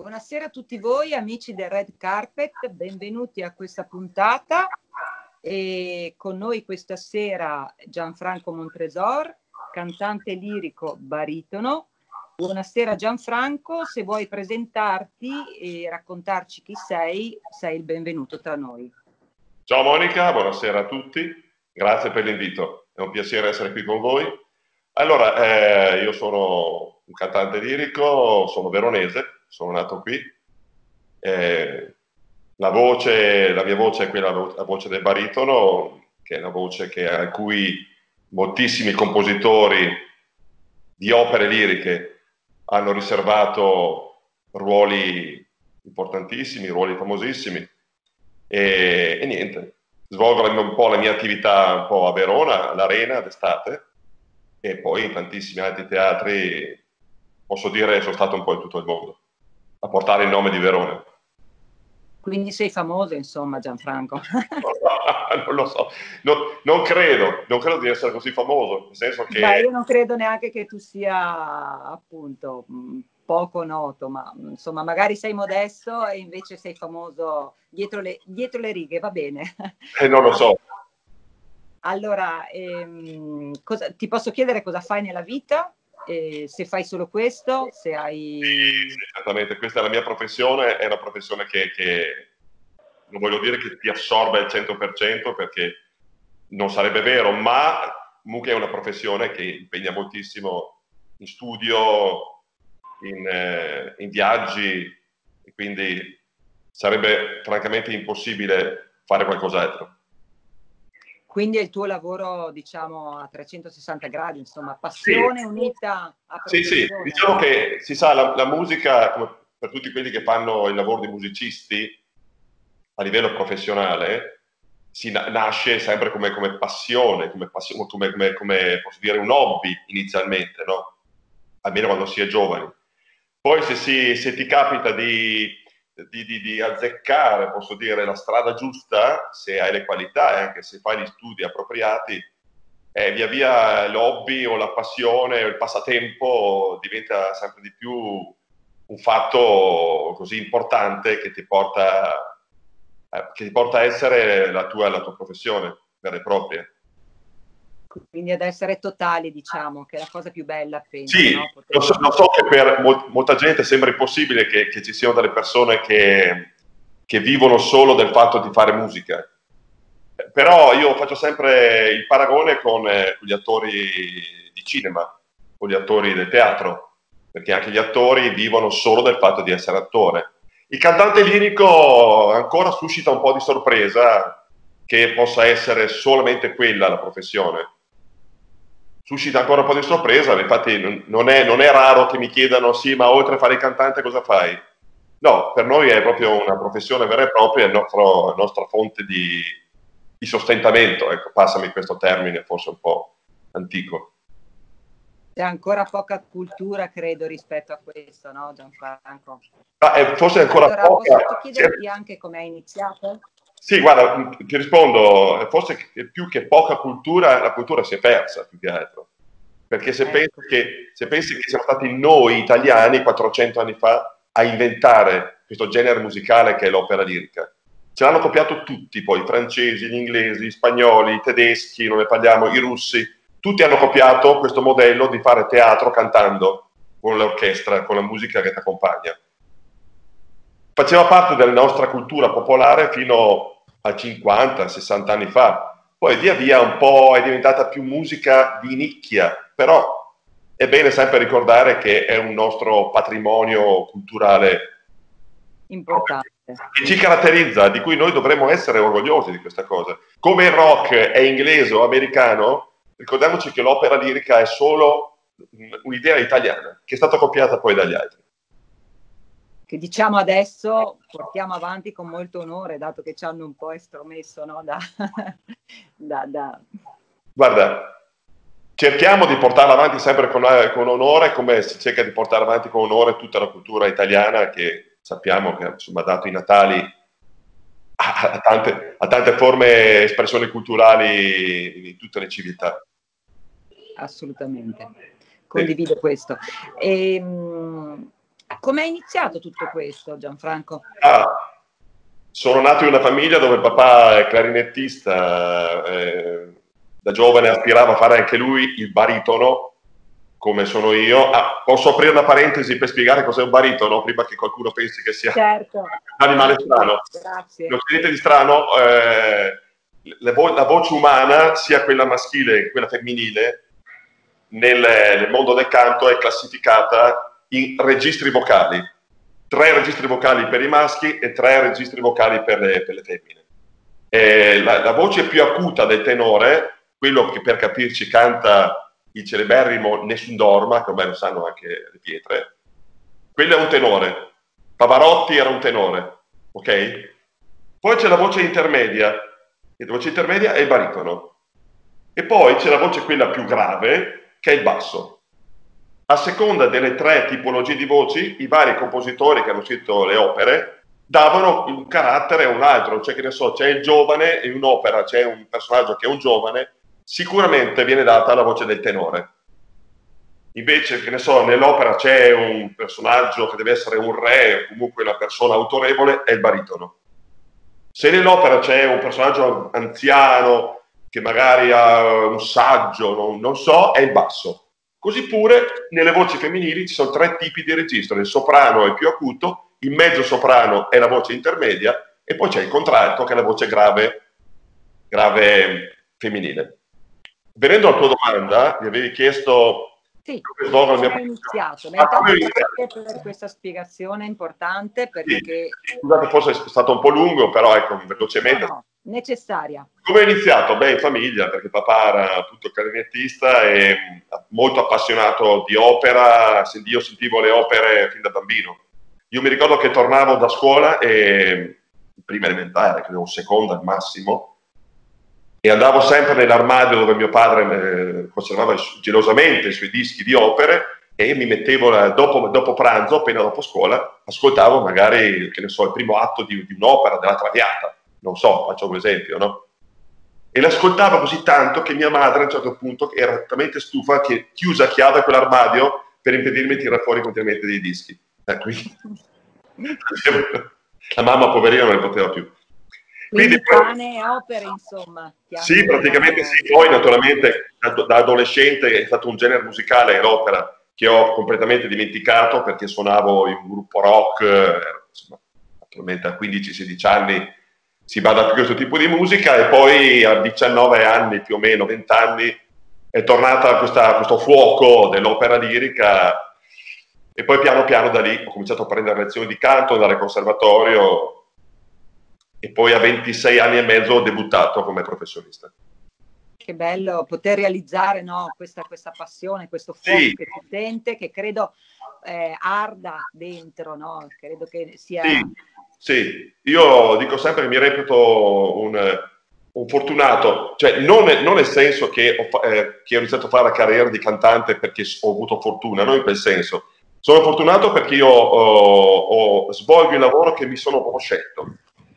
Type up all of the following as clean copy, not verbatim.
Buonasera a tutti voi amici del Red Carpet, benvenuti a questa puntata e con noi questa sera Gianfranco Montresor, cantante lirico baritono. Buonasera Gianfranco, se vuoi presentarti e raccontarci chi sei il benvenuto tra noi. Ciao Monica, buonasera a tutti, grazie per l'invito, è un piacere essere qui con voi. Allora, io sono un cantante lirico, sono veronese, sono nato qui. La mia voce è quella, la voce del baritono, che è la voce a cui moltissimi compositori di opere liriche hanno riservato ruoli importantissimi, ruoli famosissimi. E niente, svolgo un po' la mia attività un po' a Verona, all'Arena d'estate, e poi in tantissimi altri teatri, posso dire, sono stato un po' in tutto il mondo a portare il nome di Verona. Quindi sei famoso, insomma, Gianfranco. Non lo so, non credo di essere così famoso, nel senso che... Beh, io non credo neanche che tu sia, appunto, poco noto, ma insomma, magari sei modesto e invece sei famoso dietro le righe, va bene. Non lo so. Allora, ti posso chiedere cosa fai nella vita? Se fai solo questo, se hai... Sì, esattamente, questa è la mia professione, è una professione che non voglio dire che ti assorbe al 100% perché non sarebbe vero, ma comunque è una professione che impegna moltissimo in studio, in viaggi, e quindi sarebbe francamente impossibile fare qualcos'altro. Quindi è il tuo lavoro, diciamo, a 360 gradi, insomma, passione unita a professione. Sì, diciamo che si sa, la musica, come per tutti quelli che fanno il lavoro di musicisti, a livello professionale, nasce sempre come passione, come posso dire, un hobby inizialmente, no? Almeno quando si è giovani. Poi se ti capita di azzeccare, posso dire, la strada giusta, se hai le qualità e anche se fai gli studi appropriati, via via l'hobby o la passione o il passatempo diventa sempre di più un fatto così importante che ti porta a essere la tua professione vera e propria. Quindi ad essere totali, diciamo, che è la cosa più bella, penso. Sì, no? lo so che per molta gente sembra impossibile che ci siano delle persone che vivono solo del fatto di fare musica. Però io faccio sempre il paragone con gli attori di cinema, con gli attori del teatro, perché anche gli attori vivono solo del fatto di essere attore. Il cantante lirico ancora suscita un po' di sorpresa che possa essere solamente quella la professione. Suscita ancora un po' di sorpresa, infatti non è raro che mi chiedano sì, ma oltre a fare il cantante cosa fai? No, per noi è proprio una professione vera e propria, è la nostra fonte di sostentamento, ecco, passami questo termine forse un po' antico. C'è ancora poca cultura, credo, rispetto a questo, no, Gianfranco? Forse ancora allora, poca. Posso chiederti anche come hai iniziato? Sì, guarda, ti rispondo, forse più che poca cultura, la cultura si è persa più che altro. Perché se pensi che siamo stati noi italiani 400 anni fa a inventare questo genere musicale che è l'opera lirica. Ce l'hanno copiato tutti poi, i francesi, gli inglesi, gli spagnoli, i tedeschi, non ne parliamo, i russi. Tutti hanno copiato questo modello di fare teatro cantando con l'orchestra, con la musica che ti accompagna. Faceva parte della nostra cultura popolare fino a 50-60 anni fa. Poi via via un po' è diventata più musica di nicchia, però è bene sempre ricordare che è un nostro patrimonio culturale importante, che ci caratterizza, di cui noi dovremmo essere orgogliosi di questa cosa. Come il rock è inglese o americano, ricordiamoci che l'opera lirica è solo un'idea italiana, che è stata copiata poi dagli altri. Che diciamo adesso portiamo avanti con molto onore, dato che ci hanno un po' estromesso, no? Guarda, cerchiamo di portarla avanti sempre con onore, come si cerca di portare avanti con onore tutta la cultura italiana, che sappiamo che insomma, ha dato i natali a tante forme, espressioni culturali in tutte le civiltà. Assolutamente, condivido questo. Come è iniziato tutto questo, Gianfranco? Sono nato in una famiglia dove il papà è clarinettista, da giovane aspirava a fare anche lui il baritono, come sono io. Posso aprire una parentesi per spiegare cos'è un baritono, prima che qualcuno pensi che sia certo. un animale strano? Grazie. Non c'è niente di strano. La voce umana, sia quella maschile che quella femminile, nel mondo del canto è classificata in registri vocali. 3 registri vocali per i maschi e 3 registri vocali per le femmine. La voce più acuta del tenore, quello che per capirci canta il celeberrimo Nessun Dorma, che ormai lo sanno anche le pietre, quello è un tenore. Pavarotti era un tenore, ok? Poi c'è la voce intermedia, e la voce intermedia è il baritono. E poi c'è la voce quella più grave, che è il basso. A seconda delle 3 tipologie di voci, i vari compositori che hanno scritto le opere davano un carattere a un altro. Cioè, che ne so, c'è il giovane in un'opera, c'è un personaggio che è un giovane, sicuramente viene data la voce del tenore. Invece, che ne so, nell'opera c'è un personaggio che deve essere un re o comunque una persona autorevole, è il baritono. Se nell'opera c'è un personaggio anziano che magari ha un saggio, non so, è il basso. Così pure nelle voci femminili ci sono 3 tipi di registro: il soprano è il più acuto, il mezzo soprano è la voce intermedia e poi c'è il contralto che è la voce grave femminile. Venendo alla tua domanda, mi avevi chiesto... Sì, come è iniziato? Grazie per questa spiegazione importante, perché... Sì. Scusate, forse è stato un po' lungo, però ecco, velocemente. No, necessaria. Come è iniziato? Beh, in famiglia, perché papà era appunto clarinettista e molto appassionato di opera. Io sentivo le opere fin da bambino. Io mi ricordo che tornavo da scuola, prima elementare, credo seconda al massimo, e andavo sempre nell'armadio dove mio padre conservava gelosamente i suoi dischi di opere, e mi mettevo dopo pranzo, appena dopo scuola, ascoltavo magari, che ne so, il primo atto di un'opera della Traviata, non so, faccio un esempio, no? E l'ascoltavo così tanto che mia madre a un certo punto era talmente stufa che chiuse a chiave quell'armadio per impedirmi di tirare fuori continuamente dei dischi. Quindi, la mamma poverina non ne poteva più. Quindi pane e opere, insomma. Sì, praticamente sì. Poi naturalmente da adolescente è stato un genere musicale, l'opera, che ho completamente dimenticato perché suonavo in un gruppo rock, insomma, naturalmente a 15-16 anni si bada più a questo tipo di musica, e poi a 19 anni, più o meno 20 anni, è tornata questo fuoco dell'opera lirica, e poi piano piano da lì ho cominciato a prendere lezioni di canto, andare al conservatorio, e poi a 26 anni e mezzo ho debuttato come professionista. Che bello poter realizzare, no, questa passione, questo fuoco sì. Che si sente, che credo arda dentro, no? Credo che sia... Sì, io dico sempre che mi reputo un fortunato, cioè non nel senso che ho iniziato a fare la carriera di cantante perché ho avuto fortuna, non in quel senso. Sono fortunato perché io svolgo il lavoro che mi sono proprio scelto.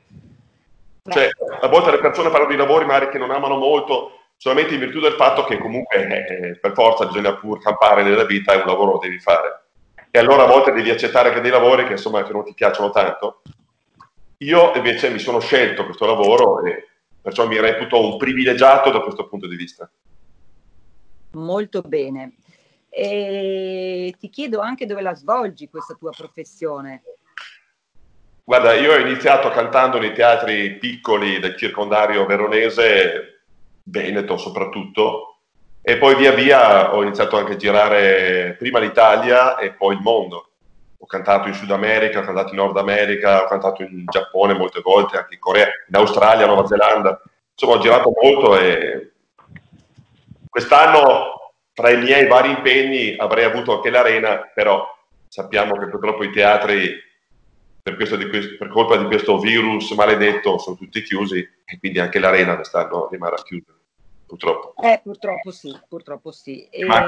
Cioè, a volte le persone parlano di lavori magari che non amano molto, solamente in virtù del fatto che comunque per forza bisogna pur campare nella vita, e un lavoro lo devi fare. E allora a volte devi accettare che dei lavori che insomma che non ti piacciono tanto. Io invece mi sono scelto questo lavoro e perciò mi reputo un privilegiato da questo punto di vista. Molto bene. E ti chiedo anche dove la svolgi questa tua professione. Guarda, io ho iniziato cantando nei teatri piccoli del circondario veronese, Veneto soprattutto, e poi via via ho iniziato anche a girare prima l'Italia e poi il mondo. Ho cantato in Sud America, ho cantato in Nord America, ho cantato in Giappone molte volte, anche in Corea, in Australia, Nuova Zelanda. Insomma, ho girato molto, e quest'anno tra i miei vari impegni avrei avuto anche l'Arena, però sappiamo che purtroppo i teatri per colpa di questo virus maledetto sono tutti chiusi, e quindi anche l'Arena quest'anno rimarrà chiusa, purtroppo. Purtroppo sì.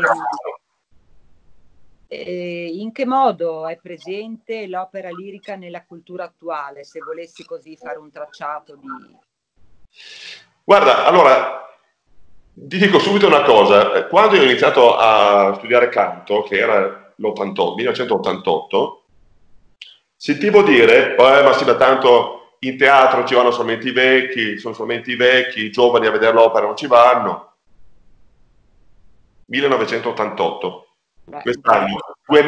In che modo è presente l'opera lirica nella cultura attuale, se volessi così fare un tracciato di... Guarda, allora, ti dico subito una cosa. Quando io ho iniziato a studiare canto, che era l'1988, Sentivo dire, ma sì, ma tanto in teatro ci vanno solamente i vecchi, sono solamente i vecchi, i giovani a vedere l'opera non ci vanno. 1988. Beh, Quest'anno,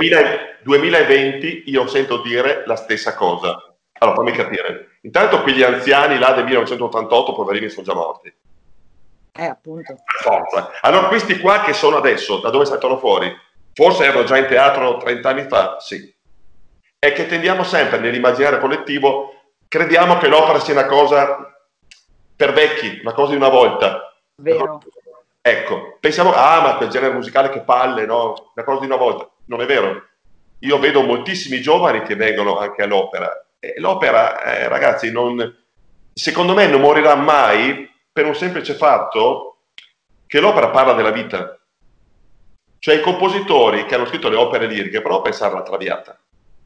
2020, io sento dire la stessa cosa. Allora, fammi capire. Intanto quegli anziani là del 1988, poverini, sono già morti. appunto. Forza. Allora, questi qua che sono adesso, da dove saltano fuori? Forse erano già in teatro 30 anni fa? Sì. È che tendiamo sempre nell'immaginario collettivo, crediamo che l'opera sia una cosa per vecchi, una cosa di una volta. Vero. Ecco, pensiamo, ma quel genere musicale che palle, no? Una cosa di una volta. Non è vero. Io vedo moltissimi giovani che vengono anche all'opera. E l'opera, ragazzi, secondo me non morirà mai per un semplice fatto che l'opera parla della vita. Cioè i compositori che hanno scritto le opere liriche, però pensare alla Traviata.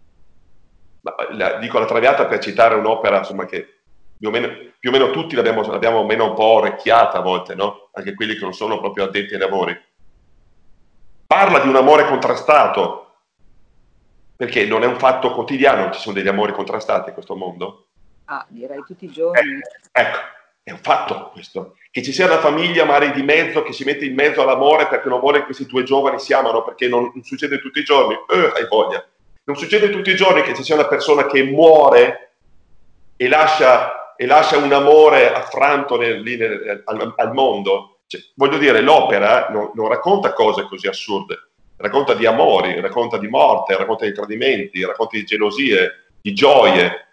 Dico la Traviata per citare un'opera, insomma, che più o meno tutti l'abbiamo meno un po' orecchiata a volte, no? Anche quelli che non sono proprio addetti ai lavori. Parla di un amore contrastato, perché non è un fatto quotidiano, ci sono degli amori contrastati in questo mondo. Direi tutti i giorni. Ecco, è un fatto questo. Che ci sia una famiglia magari di mezzo che si mette in mezzo all'amore perché non vuole che questi due giovani si amano, perché non succede tutti i giorni. Hai voglia. Non succede tutti i giorni che ci sia una persona che muore e lascia un amore affranto al mondo. Cioè, voglio dire, l'opera non racconta cose così assurde, racconta di amori, racconta di morte, racconta di tradimenti, racconta di gelosie, di gioie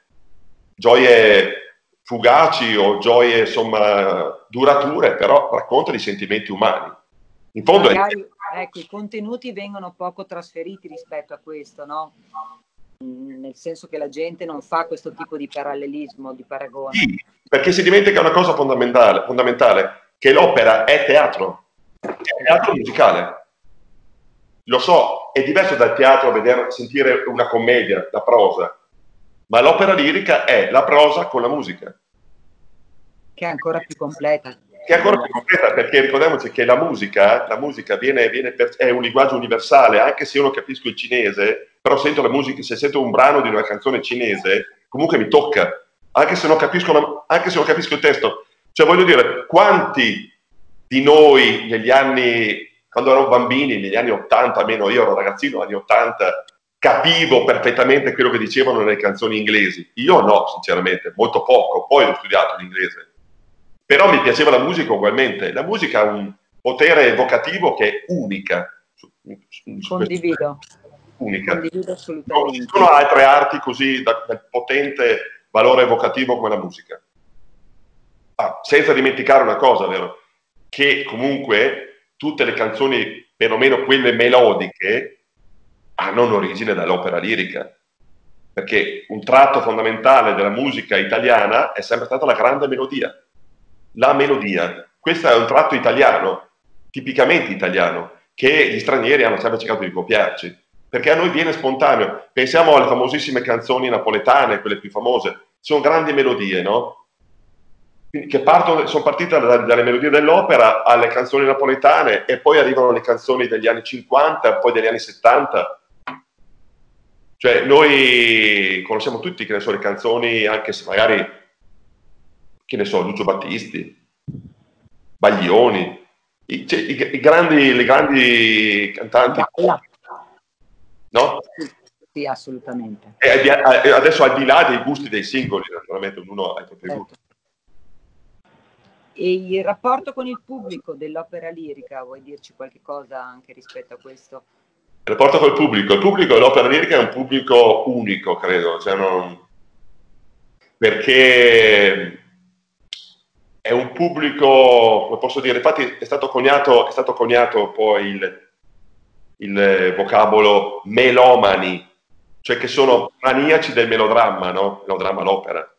fugaci o gioie, insomma, durature, però racconta di sentimenti umani. In fondo magari, ecco, i contenuti vengono poco trasferiti rispetto a questo, no? Nel senso che la gente non fa questo tipo di parallelismo, di paragone. Sì, perché si dimentica una cosa fondamentale, che l'opera è teatro musicale. Lo so, è diverso dal teatro sentire una commedia, la prosa, ma l'opera lirica è la prosa con la musica. Che è ancora più completa. Che è ancora più completa, perché ricordiamoci che la musica è un linguaggio universale, anche se io non capisco il cinese, però sento la musica, se sento un brano di una canzone cinese, comunque mi tocca, anche se non capisco il testo. Cioè, voglio dire, quanti di noi negli anni, quando ero bambini, negli anni 80, almeno io ero ragazzino, negli anni 80, capivo perfettamente quello che dicevano nelle canzoni inglesi. Io no, sinceramente, molto poco, poi ho studiato l'inglese. Però mi piaceva la musica ugualmente. La musica ha un potere evocativo che è unica. Condivido. Unica. Condivido assolutamente. Non ci sono altre arti così dal potente valore evocativo come la musica. Senza dimenticare una cosa, vero? Che comunque tutte le canzoni, perlomeno quelle melodiche, hanno un'origine dall'opera lirica. Perché un tratto fondamentale della musica italiana è sempre stata la grande melodia. La melodia. Questo è un tratto italiano, tipicamente italiano, che gli stranieri hanno sempre cercato di copiarci, perché a noi viene spontaneo. Pensiamo alle famosissime canzoni napoletane, quelle più famose, sono grandi melodie, no? Che sono partite dalle melodie dell'opera alle canzoni napoletane e poi arrivano le canzoni degli anni 50, poi degli anni 70. Cioè noi conosciamo tutti, che ne so, le canzoni, anche se magari, che ne so, Lucio Battisti, Baglioni, le grandi cantanti, no? Sì, assolutamente. E adesso al di là dei gusti dei singoli, naturalmente ognuno ha i propri gusti. E il rapporto con il pubblico dell'opera lirica, vuoi dirci qualche cosa anche rispetto a questo? Il rapporto col pubblico. Il pubblico dell'opera lirica è un pubblico unico, credo, cioè perché è un pubblico, come posso dire, infatti è stato coniato poi il vocabolo melomani, cioè che sono maniaci del melodramma, no? Melodramma, l'opera,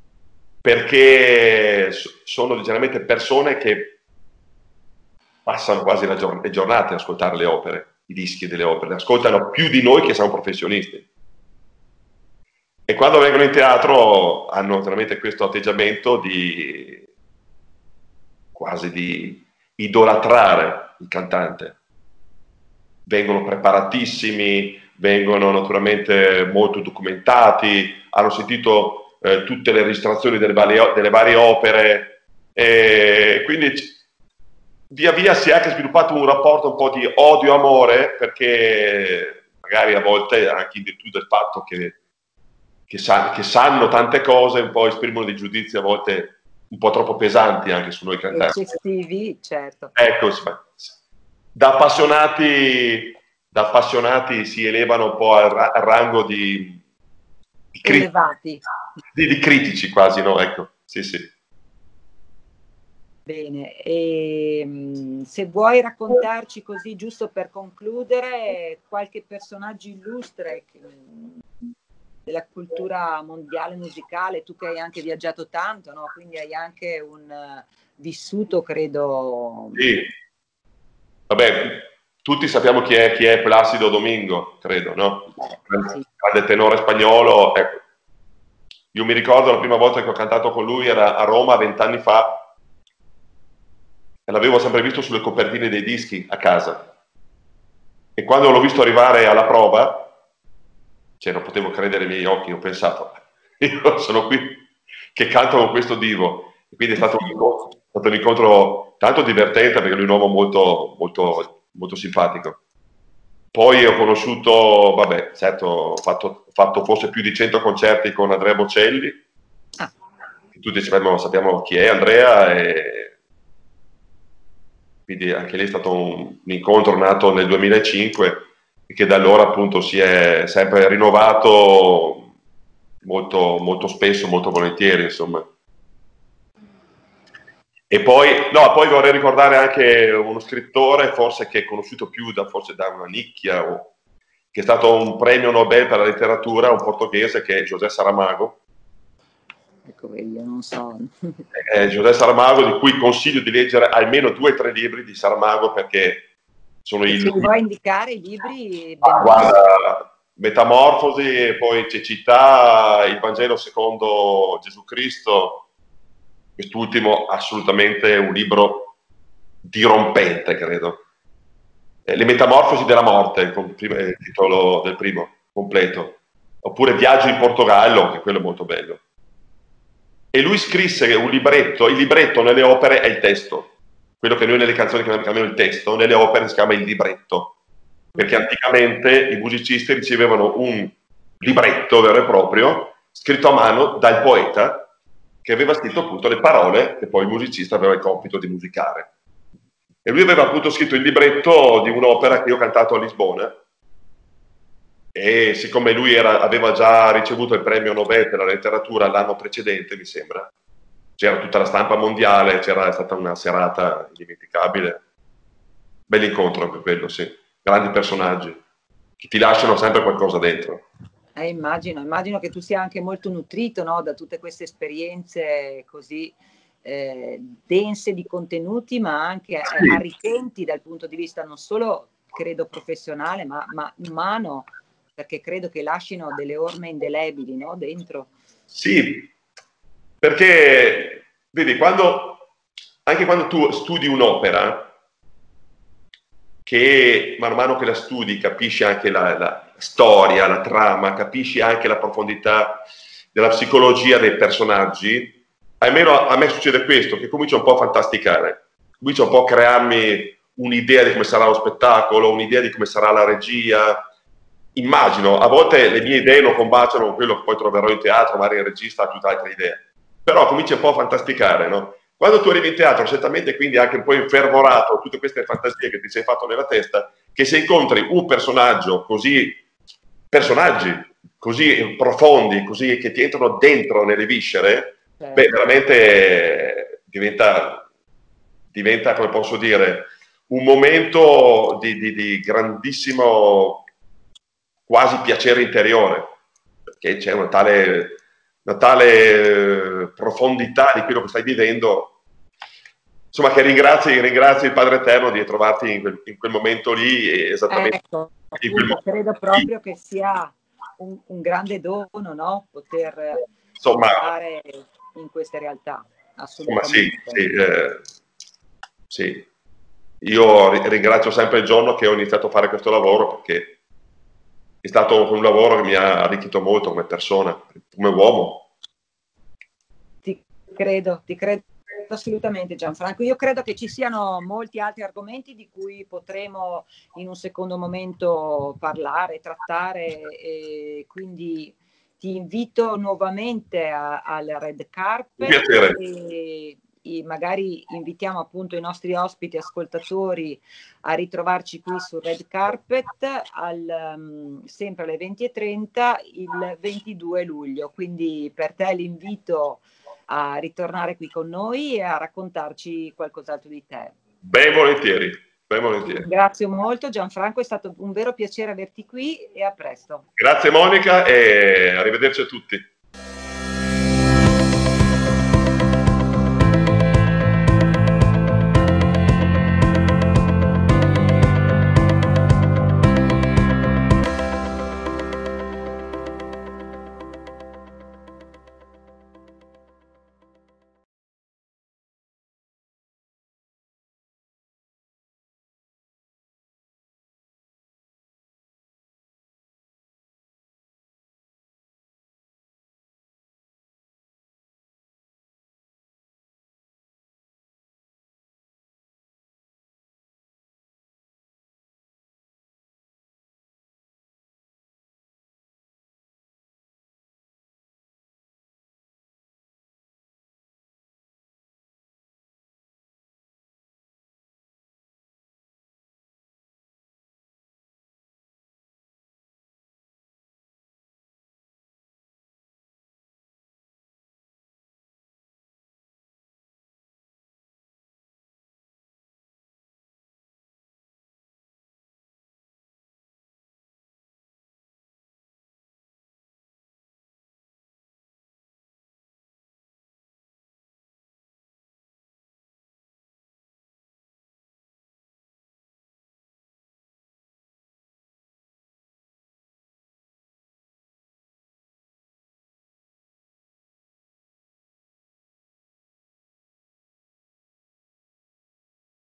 perché sono generalmente persone che passano quasi le giornate a ascoltare le opere, i dischi delle opere, ascoltano più di noi che siamo professionisti. E quando vengono in teatro hanno naturalmente questo atteggiamento quasi di idolatrare il cantante. Vengono preparatissimi, vengono naturalmente molto documentati, hanno sentito tutte le registrazioni delle varie opere, e quindi via via si è anche sviluppato un rapporto un po' di odio-amore, perché magari a volte anche in virtù del fatto che sanno tante cose, un po' esprimono dei giudizi a volte un po' troppo pesanti anche su noi cantanti. Eccessivi, certo. Ecco, da appassionati si elevano un po' al rango di elevati. Di critici quasi, no? Ecco, sì, sì. Bene, e se vuoi raccontarci così, giusto per concludere, qualche personaggio illustre della cultura mondiale musicale, tu che hai anche viaggiato tanto, no? Quindi hai anche un vissuto, credo. Sì. Vabbè, tutti sappiamo chi è Plácido Domingo, credo, no? Sì. Grande tenore spagnolo. Ecco. Io mi ricordo la prima volta che ho cantato con lui era a Roma 20 anni fa, e l'avevo sempre visto sulle copertine dei dischi a casa. E quando l'ho visto arrivare alla prova, cioè non potevo credere ai miei occhi, ho pensato, io sono qui che canto con questo divo. E quindi è stato un incontro tanto divertente, perché lui è un uomo molto, molto, molto simpatico. Poi ho conosciuto, vabbè, certo, ho fatto forse più di 100 concerti con Andrea Bocelli, che tutti sappiamo chi è Andrea, e quindi anche lì è stato un incontro nato nel 2005 e che da allora appunto si è sempre rinnovato molto, molto spesso, molto volentieri, insomma. E poi vorrei ricordare anche uno scrittore, forse che è conosciuto più forse da una nicchia, che è stato un premio Nobel per la letteratura, un portoghese, che è José Saramago. Ecco, vedi, io non so. José Saramago, di cui consiglio di leggere almeno 2 o 3 libri di Saramago, perché sono Se vuoi indicare i libri? Guarda, Metamorfosi, poi Cecità, il Vangelo secondo Gesù Cristo. Quest'ultimo assolutamente un libro dirompente, credo. Le Metamorfosi della morte, il titolo del primo, completo. Oppure Viaggio in Portogallo, che quello è molto bello. E lui scrisse un libretto, il libretto nelle opere è il testo. Quello che noi nelle canzoni chiamiamo il testo, nelle opere si chiama il libretto. Perché anticamente i musicisti ricevevano un libretto vero e proprio, scritto a mano dal poeta, che aveva scritto appunto le parole che poi il musicista aveva il compito di musicare. E lui aveva appunto scritto il libretto di un'opera che io ho cantato a Lisbona, e siccome lui aveva già ricevuto il premio Nobel per la letteratura l'anno precedente, mi sembra, c'era tutta la stampa mondiale, c'era stata una serata indimenticabile. Bell'incontro anche quello, sì. Grandi personaggi che ti lasciano sempre qualcosa dentro. Immagino che tu sia anche molto nutrito, no, da tutte queste esperienze così dense di contenuti, ma anche arricchenti dal punto di vista non solo, credo, professionale, ma umano, perché credo che lasciano delle orme indelebili, no, dentro. Sì, perché vedi, anche quando tu studi un'opera, che man mano che la studi capisci anche la storia, la trama, capisci anche la profondità della psicologia dei personaggi, almeno a me succede questo, che comincio un po' a fantasticare, comincio un po' a crearmi un'idea di come sarà lo spettacolo, un'idea di come sarà la regia. Immagino, a volte le mie idee non combaciano con quello che poi troverò in teatro, magari il regista ha tutt'altre idee, però cominci un po' a fantasticare, no? Quando tu arrivi in teatro, certamente quindi anche un po' infervorato tutte queste fantasie che ti sei fatto nella testa, che se incontri un personaggi così profondi, così che ti entrano dentro nelle viscere, beh, veramente diventa, come posso dire, un momento di grandissimo quasi piacere interiore, perché c'è una tale profondità di quello che stai vivendo, insomma, che ringrazi il Padre Eterno di trovarti in quel momento lì, esattamente. Ecco, appunto, credo proprio che sia un grande dono, no? Poter stare in queste realtà, assolutamente. Sì. Io ringrazio sempre il giorno che ho iniziato a fare questo lavoro, perché è stato un lavoro che mi ha arricchito molto come persona, come uomo. Ti credo assolutamente, Gianfranco. Io credo che ci siano molti altri argomenti di cui potremo in un secondo momento parlare, trattare, e quindi ti invito nuovamente al Red Un Carpet piacere. e magari invitiamo appunto i nostri ospiti ascoltatori a ritrovarci qui sul Red Carpet sempre alle 20:30 il 22 luglio. Quindi per te l'invito a ritornare qui con noi e a raccontarci qualcos'altro di te. Ben volentieri, ben volentieri. Grazie molto Gianfranco, è stato un vero piacere averti qui e a presto. Grazie Monica e arrivederci a tutti.